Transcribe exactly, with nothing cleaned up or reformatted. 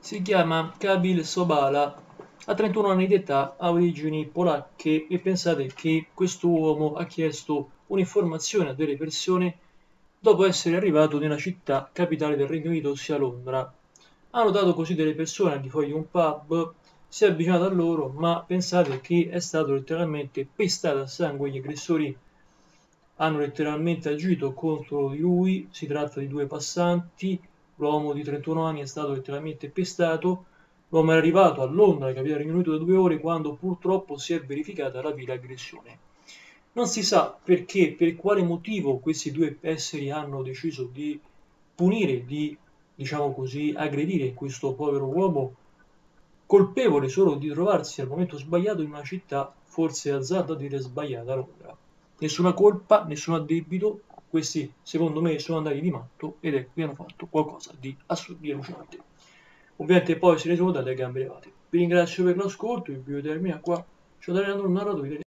Si chiama Kamil Sobala, ha trentuno anni di età, ha origini polacche e pensate che questo uomo ha chiesto un'informazione a delle persone dopo essere arrivato nella città capitale del Regno Unito, ossia Londra. Ha notato così delle persone al di fuori di un pub, si è avvicinato a loro, ma pensate che è stato letteralmente pestato a sangue. Gli aggressori hanno letteralmente agito contro di lui, si tratta di due passanti, l'uomo di trentuno anni è stato letteralmente pestato, l'uomo era arrivato a Londra, capitale del Regno Unito, da due ore quando purtroppo si è verificata la vile aggressione. Non si sa perché, per quale motivo questi due esseri hanno deciso di punire, di, diciamo così, aggredire questo povero uomo, colpevole solo di trovarsi al momento sbagliato in una città, forse azzardo a dire sbagliata, Londra. Nessuna colpa, nessun addebito, questi secondo me sono andati di matto ed ecco che hanno fatto qualcosa di assurdo, di allucinante. Ovviamente poi se ne sono date a gambe levate. Vi ringrazio per l'ascolto, il video termina qua. Ci ho dato un narratore